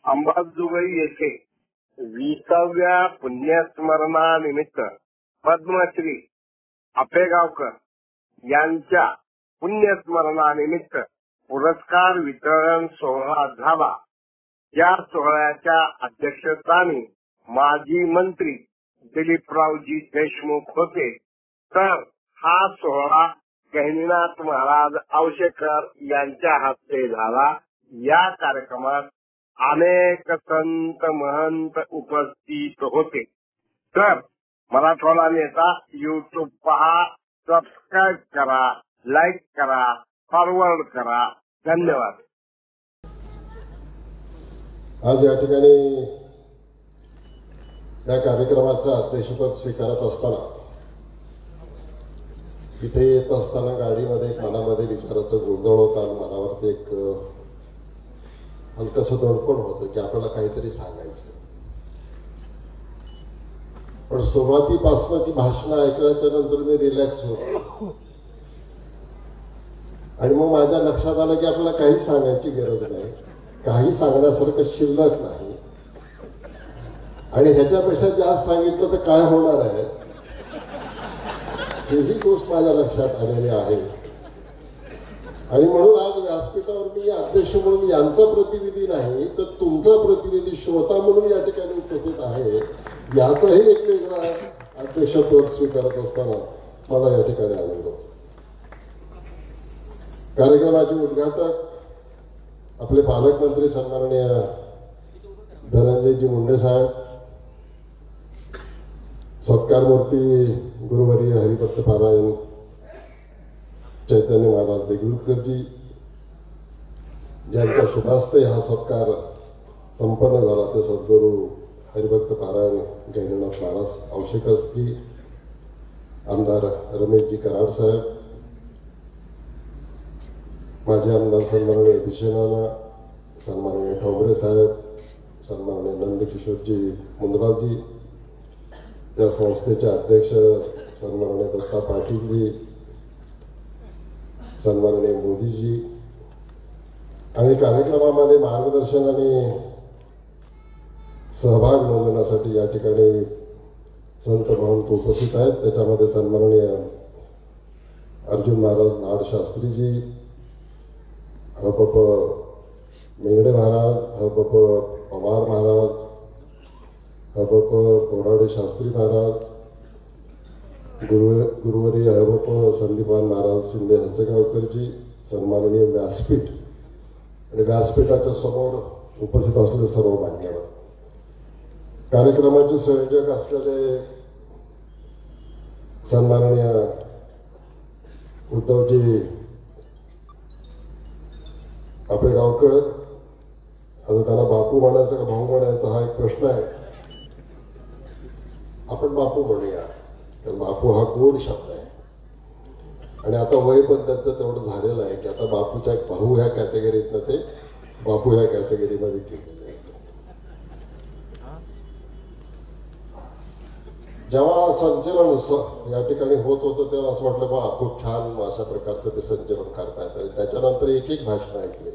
अंबाजोगाई येथे 20व्या पुण्यस्मरणानिमित्त पद्मश्री आपेगावकर यांच्या पुण्यस्मरणानिमित्त पुरस्कार वितरण सोहळा झाला। या सोहळ्याच्या अध्यक्षस्थानी माजी मंत्री दिलीपरावजी देशमुख होते, तर हा सोहळा गहिनीनाथ महाराज औशेकर यांच्या हस्ते झाला। या कार्यक्रमात अनेक संत महंत उपस्थित होते। तर मराठवाडा नेता YouTube पहा, सबस्क्राईब करा, लाईक करा, फॉरवर्ड करा। धन्यवाद। आज या ठिकाणी या कार्यक्रमाचं अध्यक्षपद स्वीकारत असताना इथे येत असताना गाडीमध्ये एक मनामध्ये विचाराचं गोंधळ होता आणि मनावरती एक हलकसं दडपण होतं की आपल्याला काहीतरी सांगायचं। पण सुरुवातीपासूनची भाषणं ऐकल्याच्या नंतर मी रिलॅक्स होतो आणि मग माझ्या लक्षात आलं की आपल्याला काही सांगायची गरज नाही, काही सांगण्यासारखं शिल्लक नाही आणि ह्याच्यापेक्षा जास्त सांगितलं तर काय होणार आहे ही गोष्ट माझ्या लक्षात आलेली आहे। आणि म्हणून आज व्यासपीठावर मी अध्यक्ष म्हणून यांचा प्रतिनिधी नाही तर तुमचा प्रतिनिधी श्रोता म्हणून या ठिकाणी उपस्थित आहे। याचाही एक वेगळा अध्यक्षपद स्वीकारत असताना मला या ठिकाणी आनंद होतो। कार्यक्रमाचे उद्घाटक आपले पालकमंत्री सन्माननीय धनंजयजी मुंडे साहेब, सत्कारमूर्ती गुरुवर्य हरिभक्त पारायण चैतन्य महाराज देगलूरकरजी, ज्यांच्या शुभास्ते हा सत्कार संपन्न झाला ते सद्गुरू हरिभक्त पारायण गहिनीनाथ महाराज औशेकरजी, आमदार रमेशजी कराड साहेब, माजी आमदार सन्माननीय भिशेनाना, सन्माननीय ठोंबरे साहेब, सन्माननीय नंदकिशोरजी मुंदराजी, त्या संस्थेचे अध्यक्ष सन्माननीय दत्ता पाटीलजी, सन्माननीय मोदीजी आणि कार्यक्रमामध्ये मार्गदर्शन आणि सहभाग नोंदवण्यासाठी या ठिकाणी संत महंत उपस्थित आहेत। त्याच्यामध्ये सन्माननीय अर्जुन महाराज नाड शास्त्रीजी, हपप मेंगडे महाराज, हपप पवार महाराज, हपप कोराडे शास्त्री महाराज, गुरुवर्य हपप संदीपान महाराज शिंदे हसेगावकरजी, सन्माननीय व्यासपीठ आणि व्यासपीठाच्या समोर उपस्थित असलेले सर्व मान्यवर, कार्यक्रमाचे संयोजक असलेले सन्माननीय उद्धवजी आपेगावकर, आता त्यांना बापू म्हणायचं का भाऊ म्हणायचा हा एक प्रश्न आहे। आपण बापू म्हणूया, कारण बापू हा गोड शब्द आहे आणि आता वय पण त्यांचं तेवढं झालेलं आहे की आता बापूच्या एक भाऊ ह्या कॅटेगरीतनं ते बापू ह्या कॅटेगरीमध्ये गेलेले आहेत। जेव्हा संचलन या ठिकाणी होत होतं तेव्हा असं वाटलं बा खूप छान अशा प्रकारचं ते संचलन करतायत आणि त्याच्यानंतर एक एक भाषण ऐकले।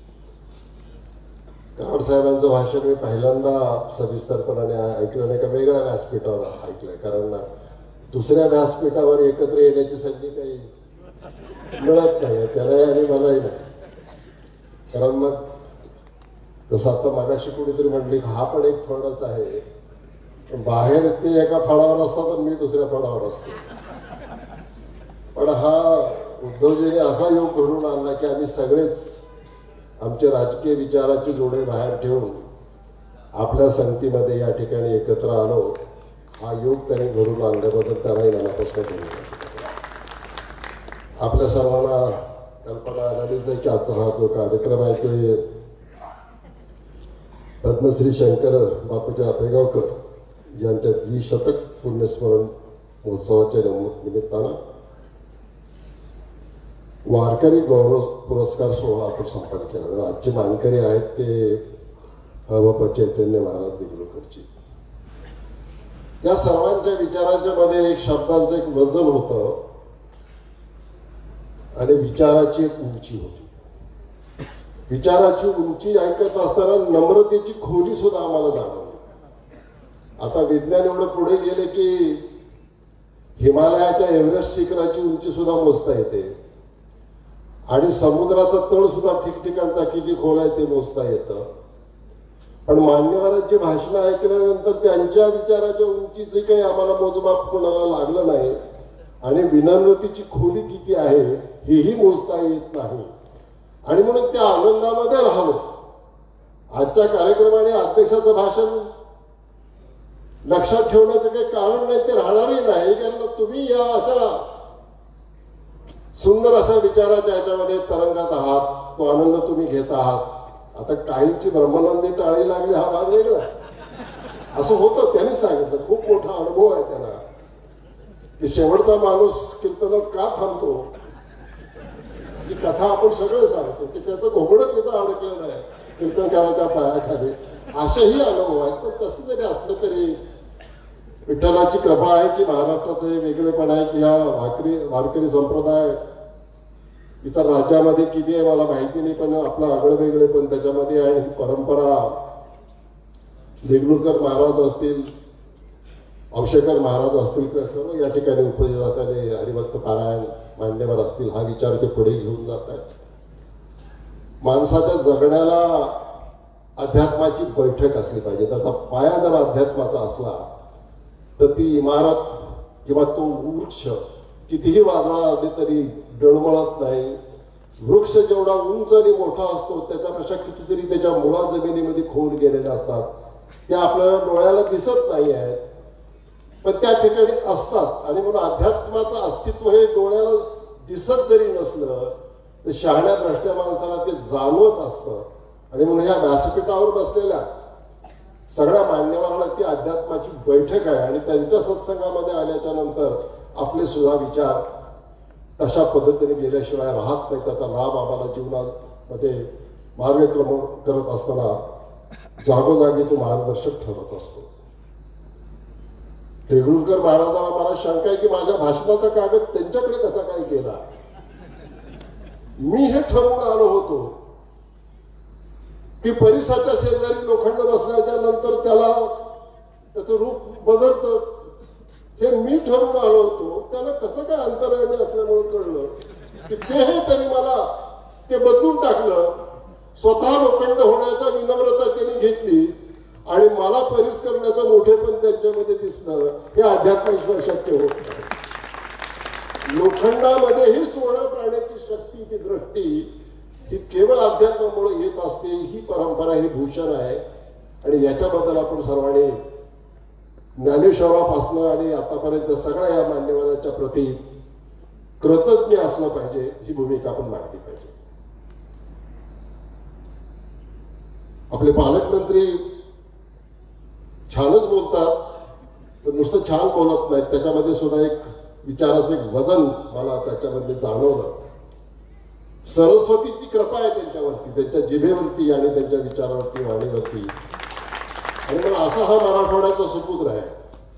कराड साहेबांचं भाषण मी पहिल्यांदा सविस्तरपणाने ऐकलं नाही का वेगळ्या व्यासपीठावर ऐकलंय, कारण दुसऱ्या व्यासपीठावर एकत्र येण्याची संधी काही मिळत नाही त्यालाही आणि मलाही नाही। कारण मग जसं आता मागाशी कुणीतरी म्हणली हा पण एक फळच आहे, बाहेर ते एका फळावर असतात आणि मी दुसऱ्या फळावर असतो, पण हा उद्धवजीने असा योग घडून आणला की आम्ही सगळेच आमचे राजकीय विचाराचे जोडे बाहेर ठेवून आपल्या संगतीमध्ये या ठिकाणी एकत्र आलो। हा योग त्यांनी घडून आणल्याबद्दल त्यालाही मनापासून धन्यवाद। आपल्या सर्वांना कल्पना आलेलीच आहे की आजचा हा जो कार्यक्रम आहे ते पद्मश्री शंकर बापूजी आपेगावकर यांच्या 20शतक पुण्यस्मरण महोत्सवाच्या निमित्तानं वारकरी गौरव पुरस्कार सोहळा आपण संपन्न केला। आजचे मानकरी आहेत ते हवप चैतन्य महाराज देगलूरकरजी। या सर्वांच्या विचारांच्या मध्ये एक शब्दांचं एक वजन होतं आणि विचाराची एक उंची होती। विचाराची उंची ऐकत असताना नम्रतेची खोली सुद्धा आम्हाला जाणवली. आता विज्ञान एवढं पुढे गेले की हिमालयाच्या एव्हरेस्ट शिखराची उंची सुद्धा मोजता येते आणि समुद्राचा तळ सुद्धा ठिकठिकाणचा किती खोल आहे ते मोजता येतं. पण मान्यवरांची भाषणं ऐकल्यानंतर त्यांच्या विचाराच्या उंचीचे काही आम्हाला मोजमाप कोणाला लागलं नाही आणि विनम्रतेची खोली किती आहे हेही मोजता येत नाही. आणि म्हणून त्या आनंदामध्ये राहावं. आजच्या कार्यक्रमाने अध्यक्षाचं भाषण लक्षात ठेवण्याचं काही कारण नाही, ते राहणारही नाही. कारण तुम्ही या अशा सुंदर अशा विचाराच्या याच्यामध्ये तरंगात आहात, तो आनंद तुम्ही घेत आहात. आता काहींची ब्रह्मानंदी टाळी लागली हा भाग वेगळा, असं होतं. त्यांनी सांगितलं खूप मोठा अनुभव आहे त्यांना की शेवटचा माणूस कीर्तनात का थांबतो, ही कथा आपण सगळे सांगतो की त्याचं घोगडं तिथं अडकलेलं आहे कीर्तनकाराच्या पायाखाली. असेही अनुभव आहेत. पण तसं जरी असलं तरी विठ्ठलाची कृपा आहे की महाराष्ट्राचं हे वेगळेपण आहे की हा वारकरी संप्रदाय इतर राज्यामध्ये किती आहे मला माहिती नाही, पण आपलं आगळं वेगळे पण त्याच्यामध्ये आहे. ही परंपरा देगलूरकर महाराज असतील, औषेकर महाराज असतील किंवा सर्व या ठिकाणी उपस्थित झाले हरिभक्त पारायण मान्यवर असतील, हा विचार ते पुढे घेऊन जात आहेत. माणसाच्या जगण्याला अध्यात्माची बैठक असली पाहिजे. त्याचा पाया जर अध्यात्माचा असला तर ती इमारत किंवा तो वृक्ष कितीही वादळं आली तरी डळमळत नाही. वृक्ष जेवढा उंच आणि मोठा असतो त्याच्यापेक्षा कितीतरी त्याच्या मुळा जमिनीमध्ये खोल गेलेल्या असतात. त्या आपल्याला डोळ्याला दिसत नाही आहेत पण त्या ठिकाणी असतात. आणि म्हणून अध्यात्माचं अस्तित्व हे डोळ्याला दिसत जरी नसलं तर शहाण्या द्रष्ट्या माणसाला ते जाणवत असतं. आणि म्हणून ह्या व्यासपीठावर बसलेल्या सगळ्या मान्यवरांना ती अध्यात्माची बैठक आहे आणि त्यांच्या सत्संगामध्ये आल्याच्या नंतर आपले सुद्धा विचार तशा पद्धतीने गेल्याशिवाय राहत नाही. त्याचा लाभ आम्हाला जीवनामध्ये मार्गक्रमण करत असताना जागोजागी तो मार्गदर्शक ठरत असतो. देगलूरकर महाराजांना मला शंका आहे की माझ्या भाषणाचा कागद त्यांच्याकडे कसा काय गेला. मी हे ठरवून आलो होतो की परिसाच्या शेजारी लोखंड बसल्याच्या नंतर त्याला त्याचं रूप बदलतं हे मी ठरवून आलो होतो. त्याला कसं काय अंतराळी असल्यामुळे कळलं की ते हे त्यांनी मला ते बदलून टाकलं. स्वतः लोखंड होण्याचा विनम्रता त्यांनी घेतली आणि मला परिस करण्याचं मोठेपण त्यांच्यामध्ये दिसलं. हे अध्यात्माशिवाय शक्य होत नाही. लोखंडामध्ये ही 16 प्राण्याची शक्ती, ती दृष्टी ही केवळ अध्यात्मामुळे येत असते. ही परंपरा, ही भूषण आहे आणि याच्याबद्दल आपण सर्वांनी ज्ञानेश्वरापासनं आणि आतापर्यंत सगळ्या या मान्यवरांच्या प्रती कृतज्ञ असलं पाहिजे. ही भूमिका आपण मांडली पाहिजे. आपले पालकमंत्री छानच बोलतात पण नुसतं छान बोलत नाहीत. त्याच्यामध्ये सुद्धा एक विचाराचं एक वजन मला त्याच्यामध्ये जाणवलं. सरस्वतीची कृपा आहे त्यांच्यावरती, त्यांच्या जिभेवरती आणि त्यांच्या विचारावरती, वाणीवरती. आणि मग असा हा मराठवाड्याचा सुपुत्र आहे.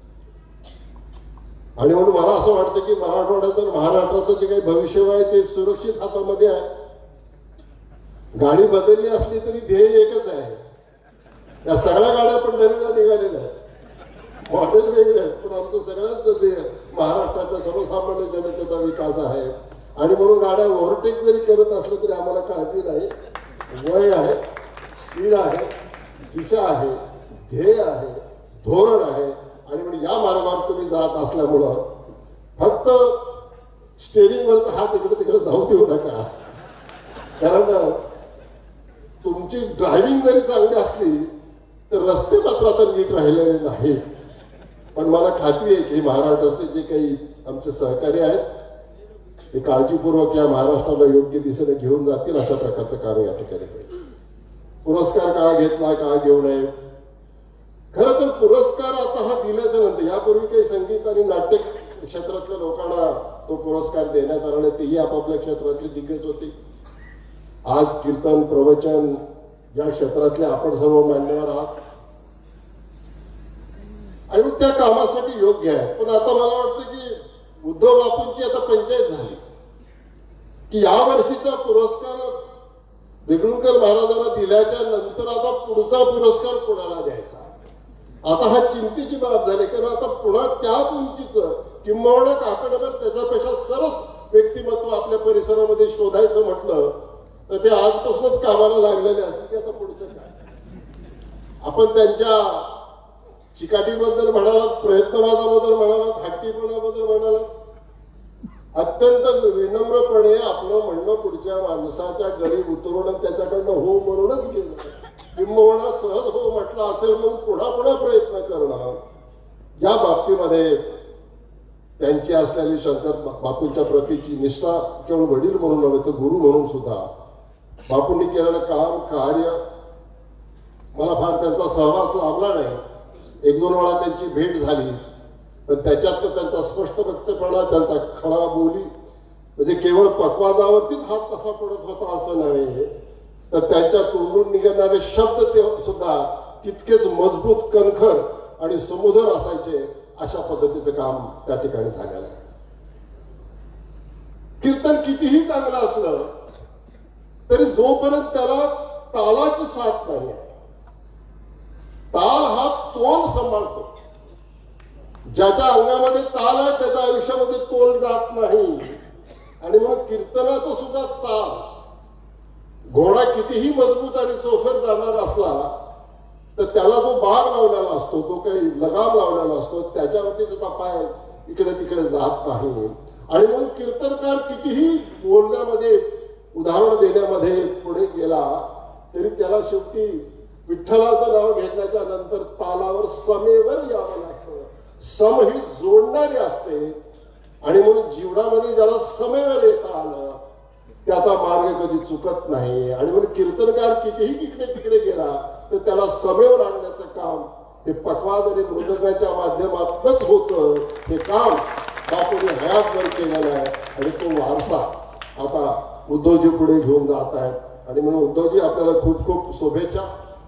आणि म्हणून मला असं वाटतं की मराठवाड्याचं महाराष्ट्राचं जे काही भविष्य आहे ते सुरक्षित हातामध्ये आहे. गाडी बदलली असली तरी ध्येय एकच आहे. या सगळ्या गाड्या पंढरीला निघालेल्या आहेत, मॉडेल वेगळे आहेत, पण आमचं सगळ्यांचं ध्येय महाराष्ट्राच्या सर्वसामान्य जनतेचा विकास आहे. आणि म्हणून गाड्या ओव्हरटेक जरी करत असलं तरी आम्हाला काळजी नाही. वय आहे, स्पीड आहे, दिशा आहे, ध्येय आहे, धोरण आहे. आणि म्हणून या मार्गावर तुम्ही जात असल्यामुळं फक्त स्टेरिंगवरचा हात इकडे तिकडे जाऊ देऊ नका. कारण तुमची ड्रायव्हिंग जरी चांगली असली तर रस्ते मात्र आता नीट राहिलेले नाहीत. पण मला खात्री आहे की महाराष्ट्राचे जे काही आमचे सहकारी आहेत ते काळजीपूर्वक या महाराष्ट्राला योग्य दिशेने घेऊन जातील अशा प्रकारचं काम या ठिकाणी होईल. पुरस्कार का घेतला, का घेऊ नये. खरं तर पुरस्कार आता हा दिल्याच्या नंतर यापूर्वी काही संगीत आणि नाट्य क्षेत्रातल्या लोकांना तो पुरस्कार देण्यात आला, तेही आपापल्या क्षेत्रातली दिग्गज होती. आज कीर्तन, प्रवचन या क्षेत्रातले आपण सर्व मान्यवर आहात आणि त्या कामासाठी योग्य आहे. पण आता मला वाटतं की उद्धव बापूंची आता पंचायत झाली की या वर्षीचा पुरस्कार देगलूरकर महाराजांना दिल्याच्या नंतर आता पुढचा पुरस्कार कोणाला द्यायचा, आता हा चिंतेची बाब झाली. कारण आता पुन्हा त्याच उंचीचं किंबहुना काकडभर त्याच्यापेक्षा सरस व्यक्तिमत्व आपल्या परिसरामध्ये शोधायचं म्हटलं तर ते आजपासूनच कामाला लागलेले असतील की आता पुढचं काय. आपण त्यांच्या चिकाटीबद्दल म्हणालात, प्रयत्नवादाबद्दल म्हणालात, हट्टीपणाबद्दल म्हणालात, अत्यंत विनम्रपणे आपलं म्हणणं पुढच्या माणसाच्या गळी उतरवणं, त्याच्याकडनं हो म्हणूनच गेलं, किंबहुना सहज हो म्हटलं असेल म्हणून पुन्हा पुन्हा प्रयत्न करणं. या बाबतीमध्ये त्यांची असलेली शंकर बापूंच्या प्रतीची निष्ठा केवळ वडील म्हणून नव्हे तर गुरु म्हणून सुद्धा बापूंनी केलेलं काम कार्य, मला फार त्यांचा सहवास लाभला नाही, एक दोन वेळा त्यांची भेट झाली, पण त्याच्यात त्यांचा स्पष्ट वक्तपणा, त्यांचा खडा बोली म्हणजे केवळ पक्वादावरतीच हात कसा पडत होता असं नव्हे तर त्यांच्या तोंडून निघणारे शब्द ते सुद्धा तितकेच मजबूत, कणखर आणि समुद्र असायचे. अशा पद्धतीचं काम त्या ठिकाणी झालेलं आहे. कीर्तन कितीही चांगलं असलं तरी जोपर्यंत त्याला तालाची साथ नाही, ताल हा तोल सांभाळतो. ज्याच्या अंगामध्ये ताल आहे त्याच्या आयुष्यामध्ये तोल जात नाही. आणि मग कीर्तनात सुद्धा ताल, घोडा कितीही मजबूत आणि चौफेर जाणार असला तर त्याला जो बाग लावलेला असतो, जो काही लगाम लावलेला असतो, त्याच्यावरती त्याचा पाय इकडे तिकडे जात नाही. आणि मग कीर्तनकार कितीही बोलण्यामध्ये, उदाहरण देण्यामध्ये पुढे गेला तरी त्याला शेवटी विठ्ठलाचं नाव घेतल्याच्या नंतर तालावर समेवर यावं लागतं. सम ही जोडणारी असते आणि म्हणून जीवनामध्ये ज्याला समेवर येता आलं त्याचा मार्ग कधी चुकत नाही. आणि म्हणून कीर्तनकार कितीही इकडे तिकडे गेला तर त्याला समेवर आणण्याचं काम हे पखवाज आणि मृदंगाच्या माध्यमातूनच होतं. हे काम बापूने हयातभर केलेलं आहे आणि तो वारसा आता उद्धवजी पुढे घेऊन जात आहेत. आणि म्हणून उद्धवजी आपल्याला खूप खूप शुभेच्छा.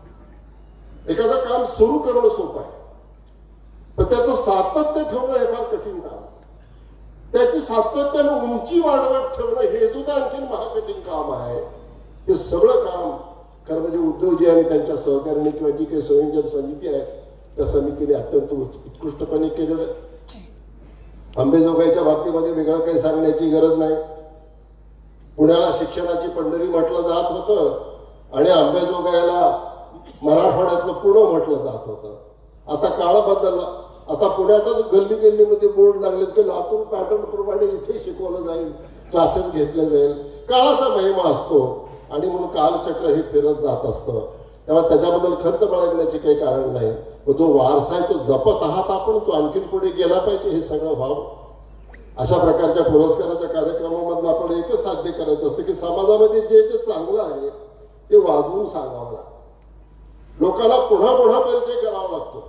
एखादं काम सुरू करणं सोपं आहे, पण त्याचं सातत्य ठेवणं हे फार कठीण काम. त्याची सातत्यानं उंची वाढवत ठेवणं हे सुद्धा आणखीन महाकठीण काम आहे. ते सगळं काम खरं म्हणजे उद्धवजी आणि त्यांच्या सहकार्याने किंवा जी काही संयोजन समिती आहे त्या समितीने अत्यंत उत्कृष्टपणे केलेलं आहे. अंबेजोगाईच्या बाबतीमध्ये वेगळं काही सांगण्याची गरज नाही. पुण्याला शिक्षणाची पंढरी म्हटलं जात होतं आणि अंबेजोगाईला मराठवाड्यातलं पुणे म्हटलं जात होतं. आता काळ बदलला. आता पुण्यातच गल्ली गल्लीमध्ये बोर्ड लागले की लातूर पॅटर्न प्रमाणे इथे शिकवलं जाईल, क्लासेस घेतले जाईल. काळाचा महिमा असतो आणि म्हणून कालचक्र हे फिरत जात असतं. तेव्हा त्याच्याबद्दल खंत बाळगण्याचे काही कारण नाही. जो वारसा आहे तो जपत आहात आपण, तो आणखीन पुढे गेला पाहिजे हे सगळं व्हावं. अशा प्रकारच्या पुरस्काराच्या कार्यक्रमामधून आपण एकच साध्य करायचं असतं की समाजामध्ये जे जे चांगलं आहे ते वाजवून सांगावं लागतं. लोकांना पुन्हा पुन्हा परिचय करावा लागतो.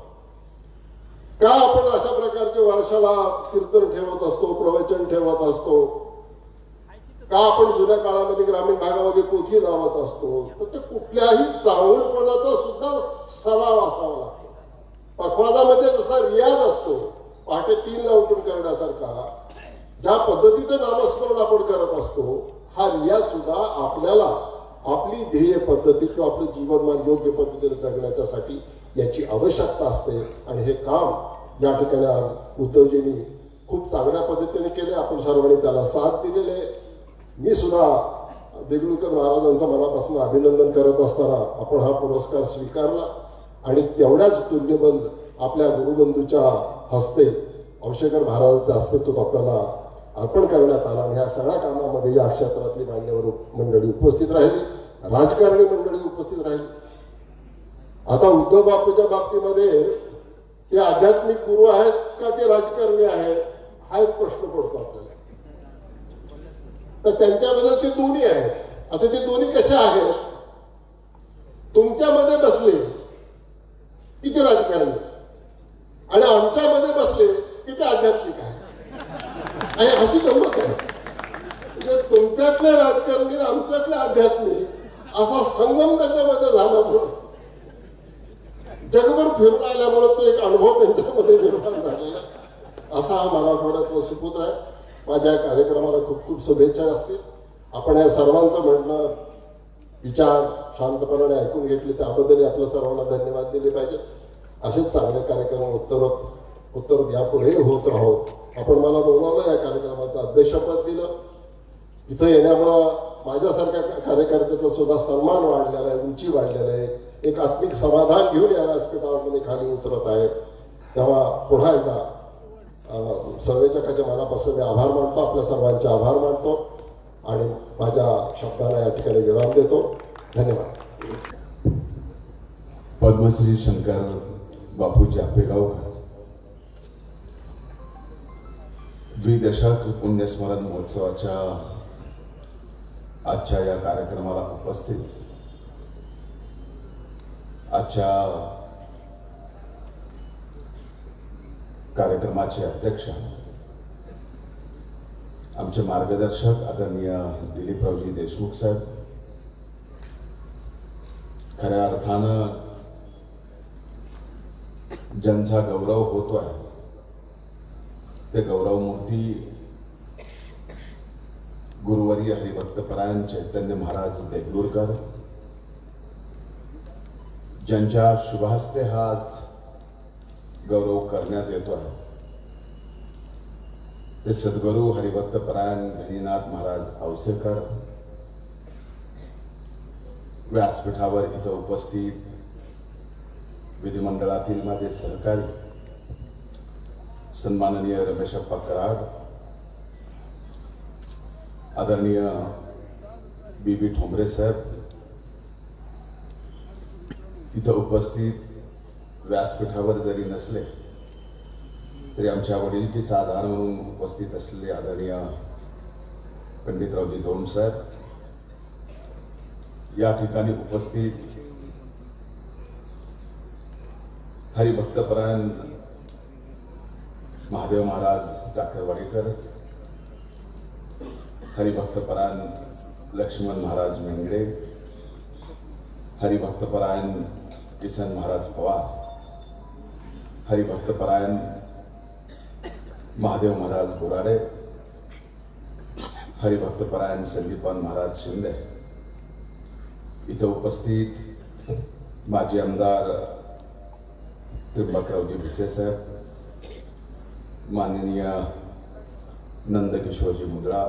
का आपण अशा प्रकारचे वर्षाला कीर्तन ठेवत असतो, प्रवचन ठेवत असतो, का आपण जुन्या काळामध्ये ग्रामीण भागामध्ये पोथी लावत असतो, तर ते कुठल्याही चांगुलपणाचा सुद्धा सराव असावा लागतो. पखवाजामध्ये जसा रियाज असतो पहाटे 3ला उठून करण्यासारखा, ज्या पद्धतीचं नामस्मरण आपण करत असतो हा रियाज सुद्धा आपल्याला आपली ध्येय पद्धती किंवा आपलं जीवनमान योग्य पद्धतीने जगण्याच्यासाठी याची आवश्यकता असते. आणि हे काम या ठिकाणी आज उद्धवजींनी खूप चांगल्या पद्धतीने केले. आपण सर्वांनी त्याला साथ दिलेले. मी सुद्धा देगलूरकर महाराजांचं मनापासून अभिनंदन करत असताना आपण हा पुरस्कार स्वीकारला आणि तेवढ्याच तुल्यबल आपल्या गुरुबंधूच्या हस्ते औशेकर महाराजांच्या हस्ते तो आपल्याला अर्पण करण्यात आला. आणि ह्या सगळ्या कामामध्ये या क्षेत्रातली मान्यवर मंडळी उपस्थित राहिली, राजकारणी मंडळी उपस्थित राहिली. आता उद्धव बापूच्या बाबतीमध्ये ते आध्यात्मिक गुरु आहेत का ते राजकारणी आहेत हा एक प्रश्न पडतो आपल्याला. तर त्यांच्यामध्ये ते दोन्ही आहेत. आता ते दोन्ही कसे आहेत? तुमच्यामध्ये बसले की ते राजकारणी आणि आमच्यामध्ये बसले की ते आध्यात्मिक आहे. आणि अशी गंमत आहे म्हणजे तुमच्यातले राजकारणी आमच्यातले आध्यात्मिक असा संगम त्याच्यामध्ये झाल्यामुळं जगभर फिरून आल्यामुळे तो एक अनुभव त्यांच्यामध्ये निर्माण झालेला असा हा मराठवाड्यातला सुपुत्र आहे. माझ्या कार्यक्रमाला खूप खूप शुभेच्छा असतील. आपण या सर्वांचं म्हणणं विचार शांतपणाने ऐकून घेतले त्याबद्दल आपल्या सर्वांना धन्यवाद दिले पाहिजेत. असेच चांगले कार्यक्रम उत्तर यापुढे होत राहोत. आपण मला बोलावलं, या कार्यक्रमाचं अध्यक्षपद दिलं. इथं येण्यामुळं माझ्यासारख्या कार्यकर्त्याचा सुद्धा सन्मान वाढलेला आहे, उंची वाढलेला आहे. एक आत्मिक समाधान घेऊन या व्यासपीठावर तुम्ही खाली उतरत आहे. तेव्हा पुन्हा एकदा संयोजकाच्या मनापासून मी आभार मानतो, आपल्या सर्वांचे आभार मानतो आणि माझ्या शब्दाला या ठिकाणी विराम देतो. धन्यवाद. पद्मश्री शंकर बापूजी आपेगावकर द्विदशक पुण्यस्मरण महोत्सवाच्या आजच्या या कार्यक्रमाला उपस्थित आजच्या कार्यक्रमाचे अध्यक्ष आमचे मार्गदर्शक आदरणीय दिलीपरावजी देशमुख साहेब, खऱ्या अर्थानं ज्यांचा गौरव होतोय ते गौरवमूर्ती गुरुवर्य हरिभक्तपरायण चैतन्य महाराज देगलूरकर, ज्यांच्या शुभहस्ते हा आज गौरव करण्यात येतो आहे ते सद्गुरू हरिभक्तपरायण गहिनीनाथ महाराज औसेकर, व्यासपीठावर इथं उपस्थित विधिमंडळातील माझे सहकारी सन्माननीय रमेशप्पा कराड, आदरणीय बीबी ठोंबरे साहेब, इथं उपस्थित व्यासपीठावर जरी नसले तरी आमच्या वडिलकीचा आधार म्हणून उपस्थित असलेले आदरणीय पंडितरावजी दोन साहेब, या ठिकाणी उपस्थित हरिभक्तपरायण महादेव महाराज जाकरवाडीकर, हरिभक्तपरायण लक्ष्मण महाराज मेंगडे, हरिभक्तपरायण किसन महाराज पवार, हरिभक्तपरायण महादेव महाराज बोराडे, हरिभक्तपरायण संदीपान महाराज शिंदे, इथं उपस्थित माजी आमदार त्र्यंबकरावजी भिसे साहेब, माननीय नंदकिशोरजी मुद्रा,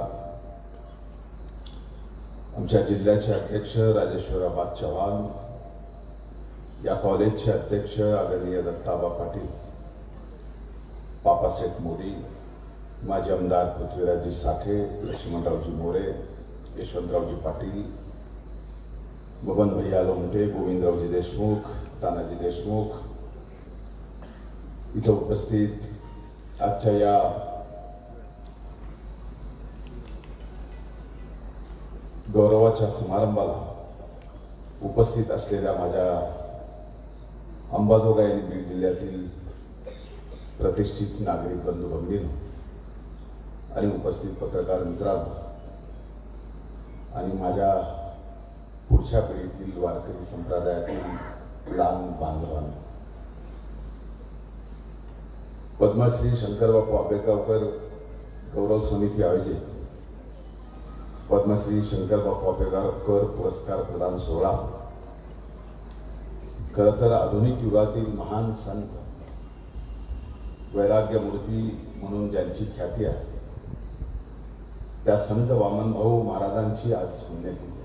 आमच्या जिल्ह्याचे अध्यक्ष राजेश्वराबा चव्हाण, या कॉलेजचे अध्यक्ष आदरणीय दत्ताबा पाटील, पापासेठ मोदी, माजी आमदार पृथ्वीराजजी साठे, लक्ष्मणरावजी मोरे, यशवंतरावजी पाटील, बबन भैया लोमटे, गोविंदरावजी देशमुख, तानाजी देशमुख, इथं उपस्थित आजच्या या गौरवाच्या समारंभाला उपस्थित असलेल्या माझ्या अंबाजोगाई आणि बीड जिल्ह्यातील प्रतिष्ठित नागरिक बंधू भगिनींनो आणि उपस्थित पत्रकार मित्रांनो आणि माझ्या पुढच्या पिढीतील वारकरी संप्रदायातील लहान बांधवांनो, पद्मश्री शंकरबापू आपेगावकर गौरव समिती आयोजित पद्मश्री शंकरबापू आपेगावकर पुरस्कार प्रदान सोहळा खरं तर आधुनिक युगातील महान संत वैराग्यमूर्ती म्हणून ज्यांची ख्याती आहे त्या संत वामनभाऊ महाराजांची आज पुण्यतिथी आहे.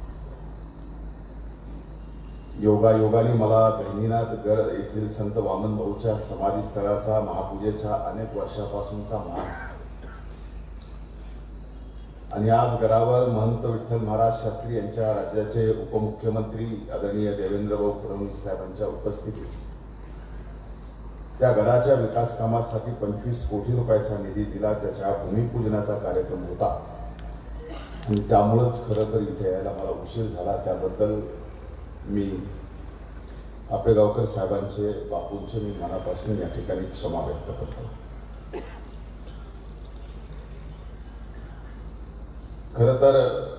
योगायोगाने मला गहिनीनाथ गड येथील संत वामनभाऊच्या समाधीस्थळाचा महापूजेचा अनेक वर्षापासूनचा मान आणि आज गडावर महंत विठ्ठल महाराज शास्त्री यांच्या राज्याचे उपमुख्यमंत्री आदरणीय देवेंद्रभाऊ फडणवीस साहेबांच्या उपस्थितीत त्या गडाच्या विकास कामासाठी 25 कोटी रुपयाचा निधी दिला, त्याच्या भूमिपूजनाचा कार्यक्रम होता आणि त्यामुळेच खरं तर इथे यायला मला उशीर झाला. त्याबद्दल मी आपेगावकर साहेबांचे बापूंचे मी मनापासून या ठिकाणी क्षमा व्यक्त करतो. खरं तर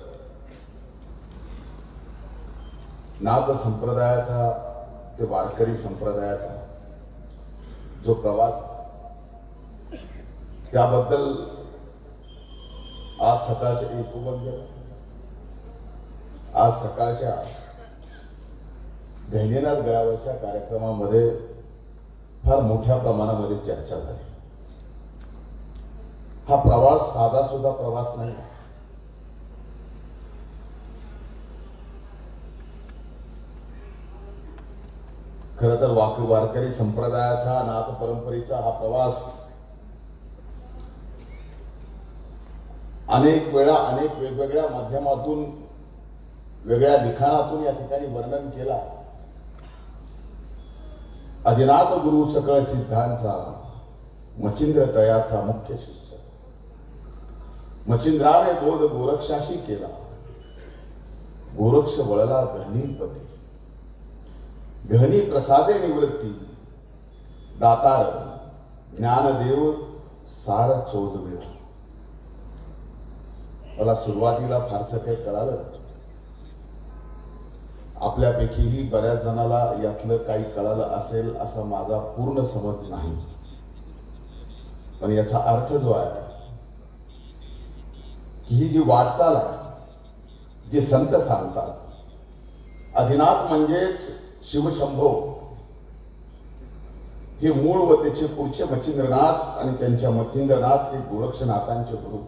नाथ संप्रदायाचा ते वारकरी संप्रदायाचा जो प्रवास त्याबद्दल आज सकाळचे एक उबंध आज सकाळच्या गहिनीनाथ गडावरच्या कार्यक्रमामध्ये फार मोठ्या प्रमाणामध्ये चर्चा झाली. हा प्रवास साधा सुद्धा प्रवास नाही. खरं तर वारकरी संप्रदायाचा, नाथ परंपरेचा हा प्रवास अनेक वेळा अनेक वेगवेगळ्या माध्यमातून, वेगळ्या लिखाणातून या ठिकाणी वर्णन केला. आदिनाथ गुरु सकळ सिद्धांचा, मचिंद्र तयाचा मुख्य शिष्य, मचिंद्राने बोध गोरक्षाशी केला, गोरक्ष वळला गहनीपती, गहनी प्रसादे निवृत्ती, दातार ज्ञानदेव सार चोजविला. मला सुरुवातीला फारसं काही कळालं. आपल्यापैकीही बऱ्याच जणाला यातलं काही कळालं असेल असा माझा पूर्ण समज नाही. पण याचा अर्थ जो आहे की ही जी वाटचाल आहे, जे संत सांगतात, आदिनाथ म्हणजेच शिवशंभो हे मूळ व त्याचे पुढचे मच्छिंद्रनाथ आणि त्यांच्या मच्छिंद्रनाथ हे गोरक्षनाथांचे गुरु.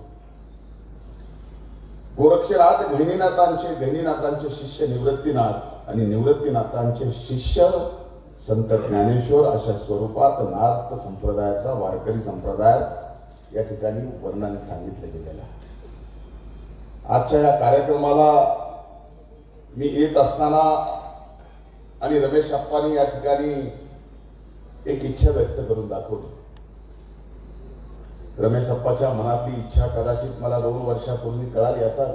गोरक्षनाथ गहिनीनाथांचे शिष्य निवृत्तीनाथ आणि निवृत्तीनाथांचे शिष्य संत ज्ञानेश्वर अशा स्वरूपात नाथ संप्रदायाचा, वारकरी संप्रदायात या ठिकाणी वर्णन सांगितलं गेलेलं आहे. आजच्या या कार्यक्रमाला मी येत असताना आणि रमेश अप्पांनी या ठिकाणी एक इच्छा व्यक्त करून दाखवली. रमेश अप्पाच्या मनातली इच्छा कदाचित मला 2 वर्षापूर्वी कळाली असावी.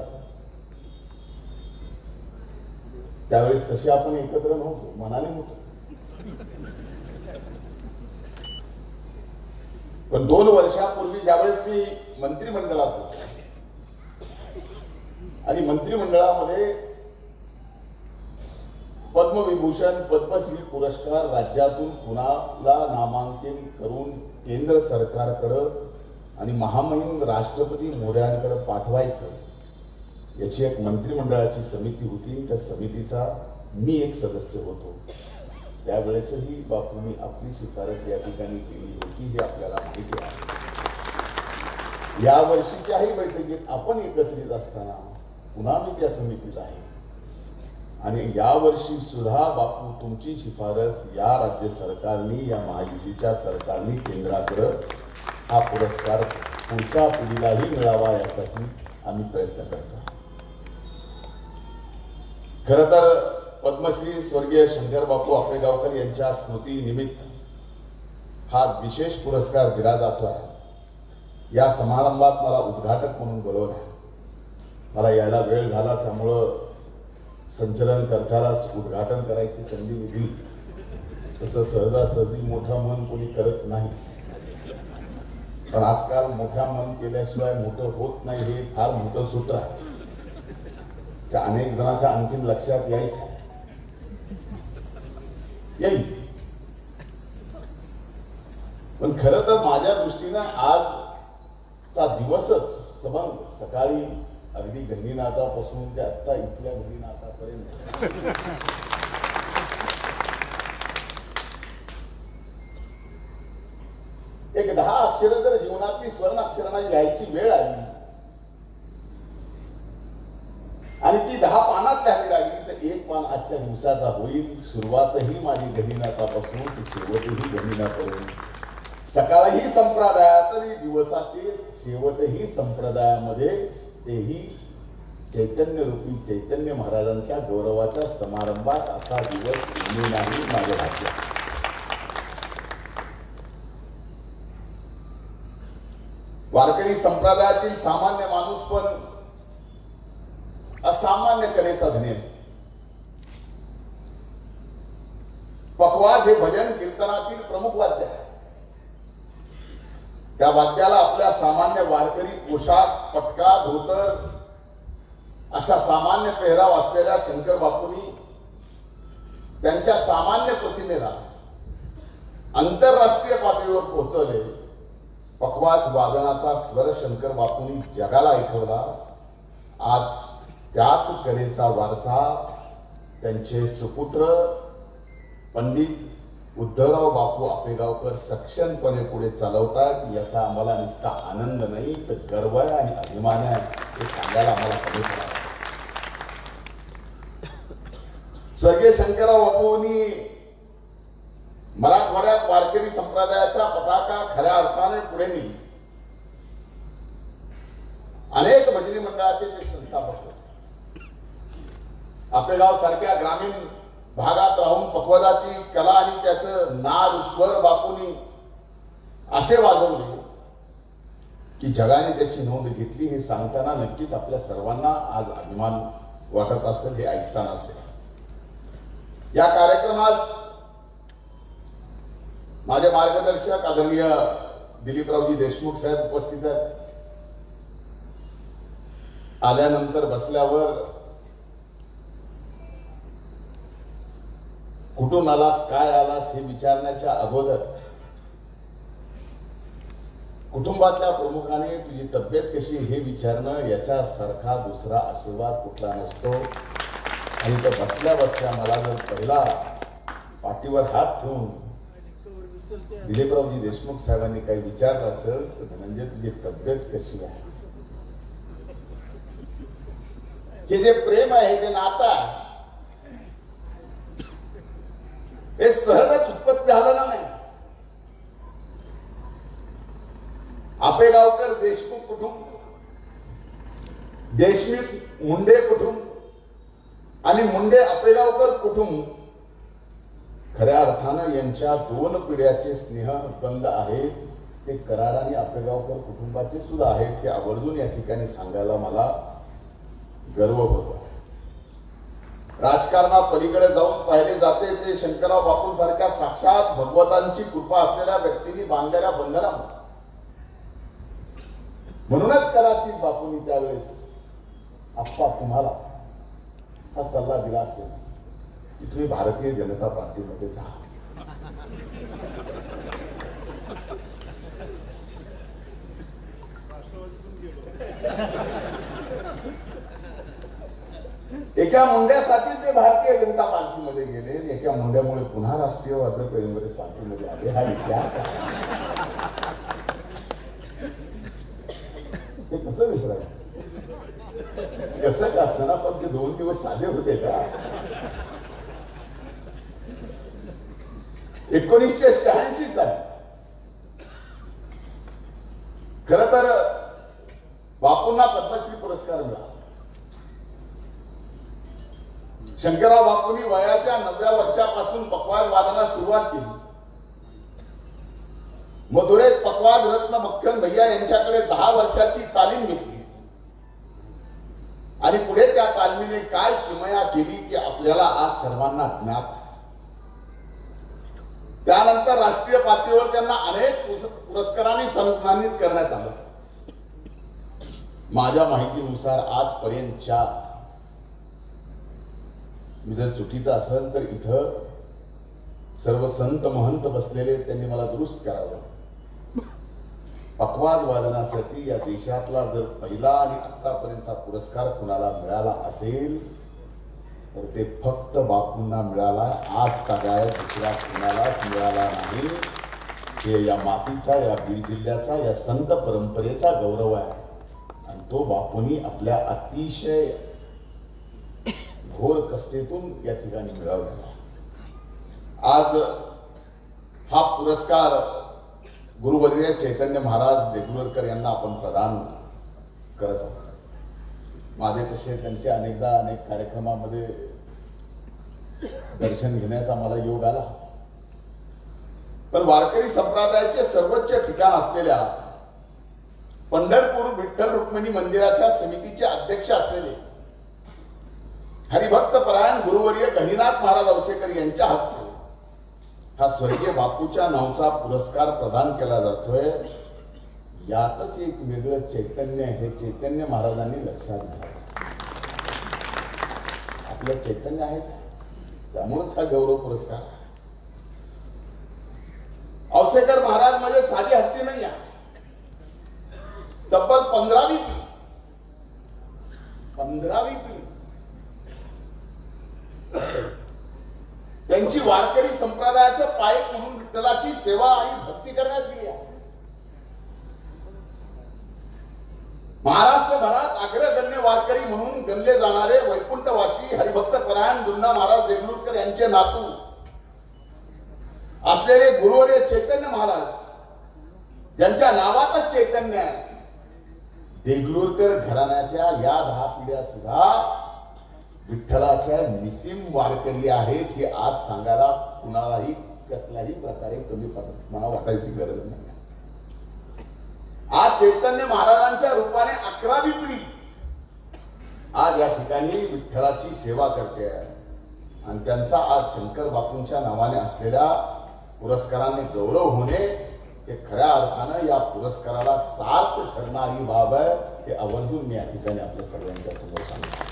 त्यावेळेस तशी आपण एकत्र नव्हतो, मनाने होतो. पण 2 वर्षापूर्वी ज्यावेळेस मी मंत्रिमंडळात होतो आणि मंत्रिमंडळामध्ये पद्मविभूषण, पद्मश्री पुरस्कार राज्यातून कुणाला नामांकन करून केंद्र सरकारकडे आणि महामहिम राष्ट्रपती मोदयांकडे पाठवायचं याची एक मंत्रिमंडळाची समिती होती. त्या समितीचा मी एक सदस्य होतो. त्यावेळेसही बापूंनी आपली शिफारस या ठिकाणी केली होती, हे आपल्याला माहिती आहे. या वर्षीच्याही बैठकीत आपण एकत्रित असताना पुन्हा मी त्या समितीत आहे आणि यावर्षी सुद्धा बापू तुमची शिफारस या राज्य सरकारने, या महायुतीच्या सरकारने केंद्राकडे हा पुरस्कार पुढच्या पिढीलाही मिळावा यासाठी आम्ही प्रयत्न करतो. खरं तर पद्मश्री स्वर्गीय शंकर बापू आपेगावकर यांच्या स्मृती निमित्त हा विशेष पुरस्कार दिला जातो आहे. या समारंभात मला उद्घाटक म्हणून बोलवलं आहे. मला यायला वेळ झाला, त्यामुळं संचलन करतानाच उद्घाटन करायची संधी दिली. तसं सहजासहजी मोठा मन कोणी करत नाही, पण आजकाल मोठ्या मन केल्याशिवाय मोठं होत नाही हे फार मोठं सूत्र आहे. त्या अनेक जणांच्या आणखीन लक्षात येईल. पण खरं तर माझ्या दृष्टीनं आजचा दिवसच सबंध सकाळी अगदी गहिनीनाथापासून ते आत्ता इथल्या गहिनीनाथापर्यंत एक 10 अक्षरं जर जीवनातली स्वर्ण अक्षरांना लिहायची वेळ आली आणि ती 10 पानात लिहावी लागली तर 1 पान आजच्या दिवसाचा होईल. सुरुवातही माझी गहिनीनाथापासून ती शेवटही गहिनीनाथापर्यंत, सकाळही संप्रदायात आणि दिवसाचे शेवटही संप्रदायामध्ये, तेही चैतन्य रूपी चैतन्य महाराजांच्या गौरवाच्या समारंभात असा दिवस येणे नाही माझे भाग्य. वारकरी संप्रदायातील सामान्य माणूस पण असामान्य कलेचा धनी. पखवाज हे भजन कीर्तनातील प्रमुख वाद्य आहे. त्या वाद्याला आपल्या सामान्य वारकरी पोशाख, पटका, धोतर अशा सामान्य पेहराव असलेल्या शंकर बापूंनी त्यांच्या सामान्य प्रतिमेला आंतरराष्ट्रीय पातळीवर पोहोचवले. पखवाज वादनाचा स्वर शंकर बापूंनी जगाला ऐकवला. आज त्याच कलेचा वारसा त्यांचे सुपुत्र पंडित उद्धवराव बापू आपेगावकर सक्षमपणे पुढे चालवतात, याचा आम्हाला नुसता आनंद नाही तर गर्व आहे आणि अभिमान आहे, हे सांगायला आम्हाला कमी पडत. स्वर्गीय शंकरराव बापूंनी मराठवाड्यात वारकरी संप्रदायाचा पताका खऱ्या अर्थाने पुढे नेली. अनेक भजनी मंडळाचे ते संस्थापक होते. आपेगाव सारख्या ग्रामीण भागात राहून पखवाजाची कला आणि त्याचं नाद स्वर बापूंनी असे वाजवले की जगाने त्याची नोंद घेतली. हे सांगताना नक्कीच आपल्या सर्वांना आज अभिमान वाटत असेल, हे ऐकताना असेल. या कार्यक्रमास माझे मार्गदर्शक आदरणीय दिलीपरावजी देशमुख साहेब उपस्थित आहेत. आल्यानंतर बसल्यावर कुठून आलास, काय आलास हे विचारण्याच्या अगोदर कुटुंबातल्या प्रमुखाने तुझी तब्येत कशी हे विचारणं, याच्यासारखा दुसरा आशीर्वाद कुठला नसतो. आणि तो बसल्या बसल्या मला जर पहिला पाठीवर हात ठेवून दिलीपरावजी देशमुख साहेबांनी काही विचारलं असेल तर धनंजय तुझी तब्येत कशी आहे, हे जे प्रेम आहे, हे नातं आहे, हे सहजच उत्पत्ती झालं नाही. आपेगावकर देशमुख कुटुंब, देशमुख मुंडे कुटुंब आणि मुंडे आपेगावकर कुटुंब खऱ्या अर्थानं यांच्या दोन पिढ्याचे स्नेहबंध आहेत. ते कराड आणि आपेगावकर कुटुंबाचे सुद्धा आहेत. हे आवर्जून या ठिकाणी सांगायला मला गर्व होतो. राजकारणात पलीकडे जाऊन पाहिले जाते ते शंकरराव बापू सारख्या साक्षात भगवतांची कृपा असलेल्या व्यक्तींनी बांधलेल्या बंधनात. म्हणूनच कदाचित बापूंनी त्यावेळेस आप्पा तुम्हाला हा सल्ला दिला असेल की तुम्ही भारतीय जनता पार्टीमध्ये जा. एका मुंड्यासाठी ते भारतीय जनता पार्टीमध्ये गेले, एका मुंड्यामुळे पुन्हा राष्ट्रीय वर्धक काँग्रेस पार्टीमध्ये आले. हा इतिहास ते कसं विसरायचं, कसं का असताना, पण ते 2 दिवस साधे होते का? 1986 साली खर तर बापूंना पद्मश्री पुरस्कार मिळाला. शंकरराव बापूंनी वयाच्या 9व्या वर्षापासून पखवाज वादनास सुरुवात केली. मथुरेत पखवाज रत्न मक्खन भैया यांच्याकडे 10 वर्षाची तालीम घेतली आणि पुढे त्या तालमीने काय किमया केली की आपल्याला आज सर्वांना ज्ञात आहे. त्यानंतर राष्ट्रीय पातळीवर त्यांना अनेक पुरस्कारांनी सन्मानित करण्यात आलं. माझ्या माहितीनुसार आजपर्यंत 4, मी जर चुकीचा असेल तर इथं सर्व संत महंत बसलेले, त्यांनी मला दुरुस्त करावं. पखवाज वादनासाठी या देशातला जर पहिला आणि आतापर्यंतचा पुरस्कार कुणाला मिळाला असेल तर ते फक्त बापूंना मिळाला. आज सगळ्या दुसऱ्या कुणालाच मिळाला नाही. हे या मातीचा, या बीड जिल्ह्याचा, या संत परंपरेचा गौरव आहे आणि तो बापूंनी आपल्या अतिशय घोर कष्टेतून या ठिकाणी मिळवला. आज हा पुरस्कार गुरुवर्य चैतन्य महाराज देगलूरकर यांना आपण प्रदान करत आहोत. माझे तसे त्यांचे अनेकदा अनेक कार्यक्रमामध्ये दर्शन घेण्याचा मला योग आला. पण वारकरी संप्रदायाचे सर्वोच्च ठिकाण असलेल्या पंढरपूर विठ्ठल रुक्मिणी मंदिराच्या समितीचे अध्यक्ष असलेले हरिभक्त परायण गुरुवर्य गहिनीनाथ महाराज औसेकर यांच्या हस्ते हा स्वर्गीय बापूच्या नावाचा पुरस्कार प्रदान केला जातोय. यातच एक वेगळं चैतन्य, हे चैतन्य महाराजांनी लक्षात घ्यावं. आपलं चैतन्य आहे, त्यामुळेच हा गौरव पुरस्कार. औसेकर महाराज म्हणजे साधी हस्ती नाही आहे. तब्बल 15वी पिढी त्यांची वारकरी संप्रदायाचं पायक म्हणून विठ्ठलाची सेवा आणि भक्ती करण्यात गेली आहे. महाराष्ट्रभरात अग्रगण्य वारकरी म्हणून गणले जाणारे वैकुंठवासी हरिभक्त परायण दुंडा महाराज देगलूरकर यांचे नातू असलेले गुरुवर्य चैतन्य महाराज, ज्यांच्या नावातच चैतन्य आहे, देगलूरकर घराण्याच्या या 10 पिढ्या सुद्धा विठ्ठलाच्या निसीम वारकरी आहेत हे आज सांगायला कुणालाही कसल्याही प्रकारे कमीपणा वाटायची गरज नाही. आज चैतन्य महाराजांच्या रूपाने 11वी पिढी आज या ठिकाणी विठ्ठलाची सेवा करते आहे आणि त्यांचा आज शंकर बापूंच्या नावाने असलेल्या पुरस्काराने गौरव होणे हे खऱ्या अर्थानं या पुरस्काराला सार्थ ठरणारी बाब आहे. हे आवर्जून मी या ठिकाणी आपल्या सगळ्यांच्या समोर सांगतो.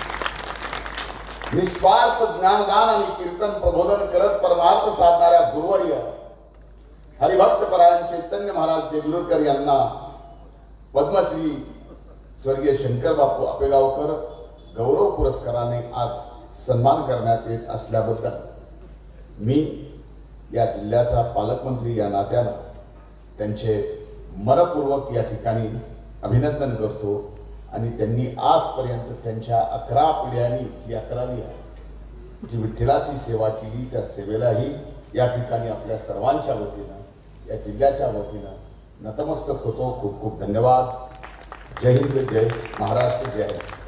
निस्वार्थ ज्ञानदान आणि कीर्तन प्रबोधन करत परमार्थ साधणाऱ्या गुरुवर्य हरिभक्त परायण चैतन्य महाराज देगलूरकर यांना पद्मश्री स्वर्गीय शंकर बापू आपेगावकर गौरव पुरस्काराने आज सन्मान करण्यात येत असल्याबद्दल मी या जिल्ह्याचा पालकमंत्री या नात्यानं त्यांचे मनपूर्वक या ठिकाणी अभिनंदन करतो. आणि त्यांनी आजपर्यंत त्यांच्या 11 पिढ्यांनी ही 11वी आहे जी विठ्ठलाची सेवा केली, त्या सेवेलाही या ठिकाणी आपल्या सर्वांच्या वतीनं या जिल्ह्याच्या वतीनं नतमस्तक होतो. खूप खूप धन्यवाद. जय हिंद, जय महाराष्ट्र, जय